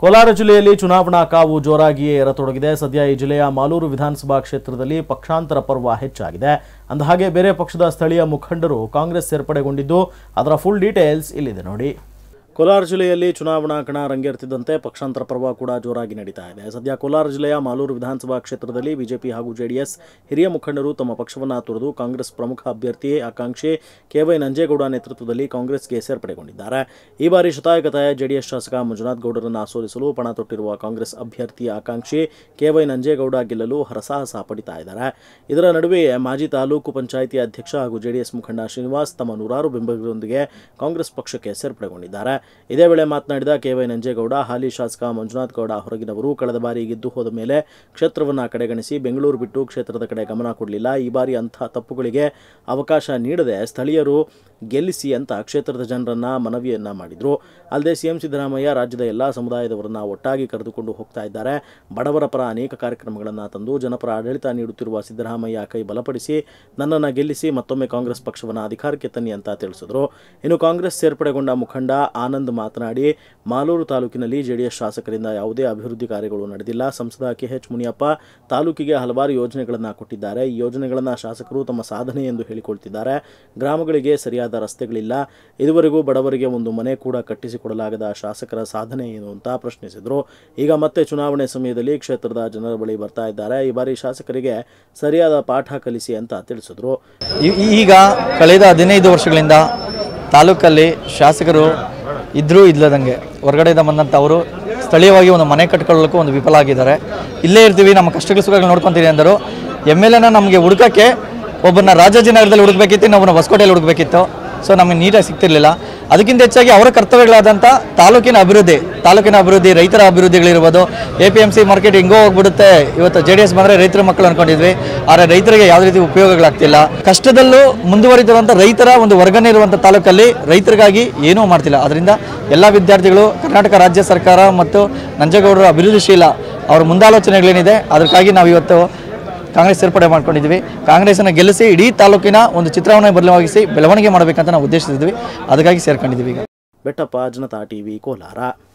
ಕೋಲಾರ ಜಿಲ್ಲೆಯಲ್ಲಿ ಚುನಾವಣಾ ಕಾವು ಜೋರಾಗಿಯೇ ಇರತೊಡಗಿದೆ. ಸದ್ಯ ಈ ಜಿಲ್ಲೆಯ ಮಾಲೂರು ವಿಧಾನಸಭಾ ಕ್ಷೇತ್ರದಲ್ಲಿ ಪಕ್ಷಾಂತರ ಪರ್ವ ಹೆಚ್ಚಾಗಿದೆ. ಅಂದಹಾಗೆ ಬೇರೆ ಪಕ್ಷದ ಸ್ಥಳೀಯ ಮುಖಂಡರು ಕಾಂಗ್ರೆಸ್ ಸೇರ್ಪಡೆಗೊಂಡಿದ್ದು ಅದರ ಫುಲ್ ಡೀಟೇಲ್ಸ್ ಇಲ್ಲಿದೆ ನೋಡಿ. ಕೋಲಾರ ಜಿಲ್ಲೆಯಲ್ಲಿ ಚುನಾವಣಾ ಕಣ ರಂಗೇರುತ್ತಿದ್ದಂತೆ ಪಕ್ಷಾಂತರ ಪರ್ವ ಕೂಡ ಜೋರಾಗಿ ನಡೀತಾ ಇದೆ. ಸದ್ಯ ಕೋಲಾರ ಜಿಲ್ಲೆಯ ಮಾಲೂರು ವಿಧಾನಸಭಾ ಕ್ಷೇತ್ರದಲ್ಲಿ ಬಿಜೆಪಿ ಹಾಗೂ ಜೆಡಿಎಸ್ ಹಿರಿಯ ಮುಖಂಡರು ತಮ್ಮ ಪಕ್ಷವನ್ನು ತೊರೆದು ಕಾಂಗ್ರೆಸ್ ಪ್ರಮುಖ ಅಭ್ಯರ್ಥಿ ಆಕಾಂಕ್ಷಿ ಕೆ.ವೈ. ನಂಜೇಗೌಡ ನೇತೃತ್ವದಲ್ಲಿ ಕಾಂಗ್ರೆಸ್ಗೆ ಸೇರ್ಪಡೆಗೊಂಡಿದ್ದಾರೆ. ಈ ಬಾರಿ ಶತಾಯಗತಾಯ ಜೆಡಿಎಸ್ ಶಾಸಕ ಮಂಜುನಾಥ್ ಗೌಡರನ್ನು ಸೋಲಿಸಲು ಪಣ ತೊಟ್ಟಿರುವ ಕಾಂಗ್ರೆಸ್ ಅಭ್ಯರ್ಥಿ ಆಕಾಂಕ್ಷಿ ಕೆ.ವೈ. ನಂಜೇಗೌಡ ಗೆಲ್ಲಲು ಹರಸಾಹಸ ಪಡಿತಾ ಇದ್ದಾರೆ. ಇದರ ನಡುವೆಯೇ ಮಾಜಿ ತಾಲೂಕು ಪಂಚಾಯಿತಿ ಅಧ್ಯಕ್ಷ ಹಾಗೂ ಜೆಡಿಎಸ್ ಮುಖಂಡ ಶ್ರೀನಿವಾಸ್ ತಮ್ಮ ನೂರಾರು ಬೆಂಬಲಿಗರೊಂದಿಗೆ ಕಾಂಗ್ರೆಸ್ ಪಕ್ಷಕ್ಕೆ ಸೇರ್ಪಡೆಗೊಂಡಿದ್ದಾರೆ. ಇದೇ ವೇಳೆ ಮಾತನಾಡಿದ ಕೆ.ವೈ. ನಂಜೇಗೌಡ, ಹಾಲಿ ಶಾಸಕ ಮಂಜುನಾಥ್ ಗೌಡ ಹೊರಗಿನವರು ಕಳೆದ ಬಾರಿ ಗೆದ್ದು ಹೋದ ಮೇಲೆ ಕ್ಷೇತ್ರವನ್ನು ಕಡೆಗಣಿಸಿ ಬೆಂಗಳೂರು ಬಿಟ್ಟು ಕ್ಷೇತ್ರದ ಕಡೆ ಗಮನ ಕೊಡಲಿಲ್ಲ. ಈ ಬಾರಿ ಅಂಥ ತಪ್ಪುಗಳಿಗೆ ಅವಕಾಶ ನೀಡದೆ ಸ್ಥಳೀಯರು ಗೆಲ್ಲಿಸಿ ಅಂತ ಕ್ಷೇತ್ರದ ಜನರನ್ನ ಮನವಿಯನ್ನ ಮಾಡಿದ್ರು. ಅಲ್ಲದೆ ಸಿಎಂ ಸಿದ್ದರಾಮಯ್ಯ ರಾಜ್ಯದ ಎಲ್ಲಾ ಸಮುದಾಯದವರನ್ನ ಒಟ್ಟಾಗಿ ಕರೆದುಕೊಂಡು ಹೋಗ್ತಾ ಇದ್ದಾರೆ. ಬಡವರ ಪರ ಅನೇಕ ಕಾರ್ಯಕ್ರಮಗಳನ್ನು ತಂದು ಜನಪರ ಆಡಳಿತ ನೀಡುತ್ತಿರುವ ಸಿದ್ದರಾಮಯ್ಯ ಕೈ ಬಲಪಡಿಸಿ ನನ್ನನ್ನು ಗೆಲ್ಲಿಸಿ ಮತ್ತೊಮ್ಮೆ ಕಾಂಗ್ರೆಸ್ ಪಕ್ಷವನ್ನು ಅಧಿಕಾರಕ್ಕೆ ತನ್ನಿ ಅಂತ ತಿಳಿಸಿದ್ರು. ಇನ್ನು ಕಾಂಗ್ರೆಸ್ ಸೇರ್ಪಡೆಗೊಂಡ ಮುಖಂಡ ಆನಂದ್ ಮಾತನಾಡಿ, ಮಾಲೂರು ತಾಲೂಕಿನಲ್ಲಿ ಜೆಡಿಎಸ್ ಶಾಸಕರಿಂದ ಯಾವುದೇ ಅಭಿವೃದ್ಧಿ ಕಾರ್ಯಗಳು ನಡೆದಿಲ್ಲ. ಸಂಸದ ಕೆ.ಎಚ್. ಮುನಿಯಪ್ಪ ತಾಲೂಕಿಗೆ ಹಲವಾರು ಯೋಜನೆಗಳನ್ನು ಕೊಟ್ಟಿದ್ದಾರೆ. ಈ ಯೋಜನೆಗಳನ್ನು ಶಾಸಕರು ತಮ್ಮ ಸಾಧನೆ ಎಂದು ಹೇಳಿಕೊಳ್ತಿದ್ದಾರೆ. ಗ್ರಾಮಗಳಿಗೆ ಸರಿಯಾದ ರಸ್ತೆಗಳಿಲ್ಲ. ಇದುವರೆಗೂ ಬಡವರಿಗೆ ಒಂದು ಮನೆ ಕೂಡ ಕಟ್ಟಿಸಿಕೊಡಲಾಗದ ಶಾಸಕರ ಸಾಧನೆ ಏನು ಅಂತ ಪ್ರಶ್ನಿಸಿದರು. ಈಗ ಮತ್ತೆ ಚುನಾವಣೆ ಸಮಯದಲ್ಲಿ ಕ್ಷೇತ್ರದ ಜನರ ಬಳಿ ಬರ್ತಾ ಇದ್ದಾರೆ. ಈ ಬಾರಿ ಶಾಸಕರಿಗೆ ಸರಿಯಾದ ಪಾಠ ಕಲಿಸಿ ಅಂತ ತಿಳಿಸಿದ್ರು. ಈಗ ಕಳೆದ 15 ವರ್ಷಗಳಿಂದ ತಾಲೂಕಲ್ಲಿ ಶಾಸಕರು ಇದ್ರೂ ಇಲ್ಲದಂಗೆ ಹೊರಗಡೆಯಿಂದ ಬಂದಂಥ ಅವರು ಸ್ಥಳೀಯವಾಗಿ ಒಂದು ಮನೆ ಕಟ್ಕೊಳ್ಳೋಕ್ಕೂ ಒಂದು ವಿಫಲ ಆಗಿದ್ದಾರೆ. ಇಲ್ಲೇ ಇರ್ತೀವಿ, ನಮ್ಮ ಕಷ್ಟಗಳ ಸುಖಗಳು ನೋಡ್ಕೊತೀವಿ ಅಂದರು. ಎಮ್.ಎಲ್.ಎನ ನಮಗೆ ಹುಡುಕಕ್ಕೆ ಒಬ್ಬರನ್ನ ರಾಜಾಜಿನಗರದಲ್ಲಿ ಹುಡುಕಬೇಕಿತ್ತು, ಇನ್ನೊಬ್ಬನ ಹೊಸಕೋಟೆಯಲ್ಲಿ ಹುಡುಕಬೇಕಿತ್ತು. ಸೊ ನಮಗೆ ನೀಟಾಗಿ ಸಿಗ್ತಿರ್ಲಿಲ್ಲ. ಅದಕ್ಕಿಂತ ಹೆಚ್ಚಾಗಿ ಅವರ ಕರ್ತವ್ಯಗಳಾದಂಥ ತಾಲೂಕಿನ ಅಭಿವೃದ್ಧಿ, ರೈತರ ಅಭಿವೃದ್ಧಿಗಳಿರ್ಬೋದು. APMC ಮಾರ್ಕೆಟ್ ಹೆಂಗೋ ಹೋಗ್ಬಿಡುತ್ತೆ, ಇವತ್ತು JDS ಬಂದರೆ ರೈತರ ಮಕ್ಕಳು ಅಂದ್ಕೊಂಡಿದ್ವಿ. ಆದರೆ ರೈತರಿಗೆ ಯಾವುದೇ ರೀತಿ ಉಪಯೋಗಗಳಾಗ್ತಿಲ್ಲ. ಕಷ್ಟದಲ್ಲೂ ಮುಂದುವರಿತಿರುವಂಥ ರೈತರ ಒಂದು ವರ್ಗನೇ ಇರುವಂಥ ತಾಲೂಕಲ್ಲಿ ರೈತರಿಗಾಗಿ ಏನೂ ಮಾಡ್ತಿಲ್ಲ. ಅದರಿಂದ ಎಲ್ಲ ವಿದ್ಯಾರ್ಥಿಗಳು ಕರ್ನಾಟಕ ರಾಜ್ಯ ಸರ್ಕಾರ ಮತ್ತು ನಂಜೇಗೌಡರ ಅಭಿವೃದ್ಧಿಶೀಲ ಅವರ ಮುಂದಾಲೋಚನೆಗಳೇನಿದೆ ಅದಕ್ಕಾಗಿ ನಾವು ಇವತ್ತು ಕಾಂಗ್ರೆಸ್ ಸೇರ್ಪಡೆ ಮಾಡ್ಕೊಂಡಿದ್ವಿ. ಕಾಂಗ್ರೆಸ್ಸನ್ನು ಗೆಲ್ಲಿಸಿ ಇಡೀ ತಾಲೂಕಿನ ಒಂದು ಚಿತ್ರವನ್ನು ಬದಲಾಯಿಸಿ ಬೆಳವಣಿಗೆ ಮಾಡಬೇಕಂತ ನಾವು ಉದ್ದೇಶಿಸಿದ್ವಿ. ಅದಕ್ಕಾಗಿ ಸೇರ್ಕೊಂಡಿದ್ವಿ. ಈಗ ಬೆಟ್ಟಪ್ಪ, ಜನತಾ ಟಿವಿ, ಕೋಲಾರ.